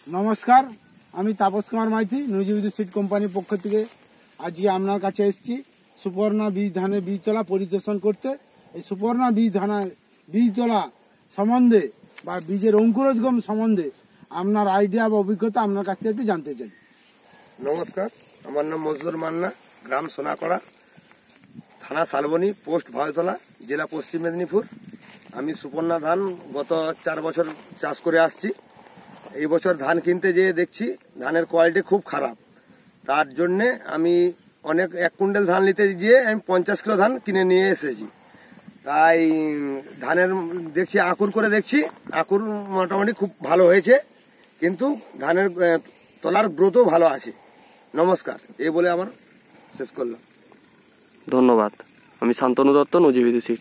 নমস্কার, আমি তাপস কুমার মাইতি নজিবিদ্যুৎ সিড কোম্পানির পক্ষ থেকে আজকে আপনার কাছে এসেছি সুপর্ণা বীজ ধানের বীজ তোলা পরিদর্শন করতে। এই সুপর্ণা বীজ ধানের বীজ তোলা সম্বন্ধে বা বীজের অঙ্কুরোদ্গম সম্বন্ধে আপনার আইডিয়া বা অভিজ্ঞতা আপনার কাছ থেকে একটু জানতে চাই। নমস্কার, আমার নাম মজদুর মান্না, গ্রাম সোনাকড়া, থানা শালবনী, পোস্ট ভয়তলা, জেলা পশ্চিম মেদিনীপুর। আমি সুপর্ণা ধান গত 4 বছর চাষ করে আসছি। এই বছর ধান কিনতে যেয়ে দেখছি ধানের কোয়ালিটি খুব খারাপ। তার জন্যে আমি 1 কুইন্টাল ধান নিতে গিয়ে আমি 50 কিলো ধান কিনে নিয়ে এসেছি। তাই ধানের দেখছি আঁকুর করে দেখছি, আঁকুর মোটামুটি খুব ভালো হয়েছে, কিন্তু ধানের তলার গ্রোথও ভালো আছে। নমস্কার, এই বলে আমার শেষ করলাম। ধন্যবাদ। আমি শান্তনু দত্ত, নজিবিদ্যুৎ সিড।